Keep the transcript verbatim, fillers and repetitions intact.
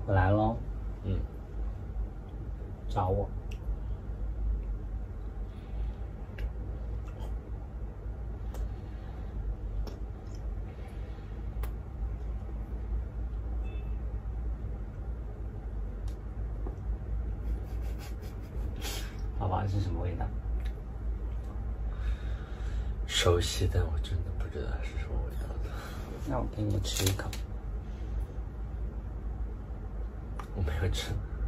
我来喽。 嗯， 找我。好吧，是什么味道？ 熟悉，但我真的不知道是什么味道的。 那我给你吃一口。 我没有吃。